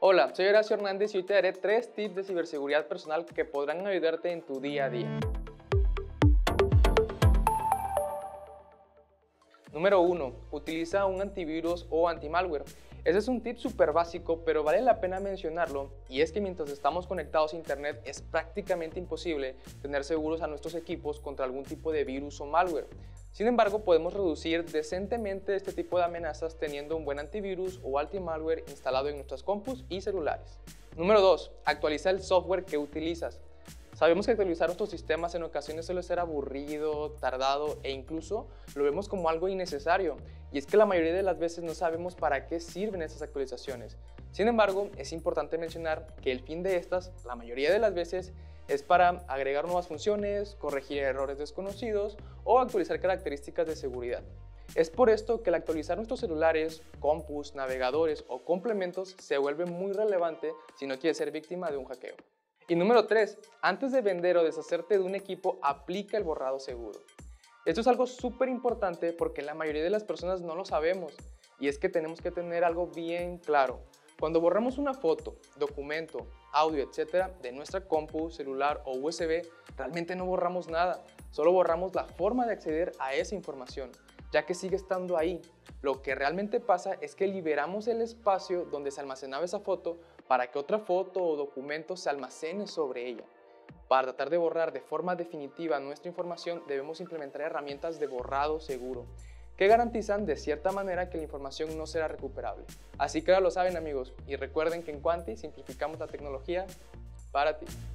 Hola, soy Horacio Hernández y hoy te daré 3 tips de ciberseguridad personal que podrán ayudarte en tu día a día. Número 1. Utiliza un antivirus o antimalware. Ese es un tip súper básico, pero vale la pena mencionarlo, y es que mientras estamos conectados a internet es prácticamente imposible tener seguros a nuestros equipos contra algún tipo de virus o malware. Sin embargo, podemos reducir decentemente este tipo de amenazas teniendo un buen antivirus o antimalware instalado en nuestras compus y celulares. Número 2. Actualiza el software que utilizas. Sabemos que actualizar nuestros sistemas en ocasiones suele ser aburrido, tardado e incluso lo vemos como algo innecesario. Y es que la mayoría de las veces no sabemos para qué sirven estas actualizaciones. Sin embargo, es importante mencionar que el fin de estas, la mayoría de las veces, es para agregar nuevas funciones, corregir errores desconocidos o actualizar características de seguridad. Es por esto que el actualizar nuestros celulares, compus, navegadores o complementos se vuelve muy relevante si no quieres ser víctima de un hackeo. Y número 3, antes de vender o deshacerte de un equipo, aplica el borrado seguro. Esto es algo súper importante porque la mayoría de las personas no lo sabemos, y es que tenemos que tener algo bien claro. Cuando borramos una foto, documento, audio, etcétera, de nuestra compu, celular o USB, realmente no borramos nada, solo borramos la forma de acceder a esa información, ya que sigue estando ahí. Lo que realmente pasa es que liberamos el espacio donde se almacenaba esa foto para que otra foto o documento se almacene sobre ella. Para tratar de borrar de forma definitiva nuestra información, debemos implementar herramientas de borrado seguro, que garantizan de cierta manera que la información no será recuperable. Así que ya lo saben, amigos, y recuerden que en Quanti simplificamos la tecnología para ti.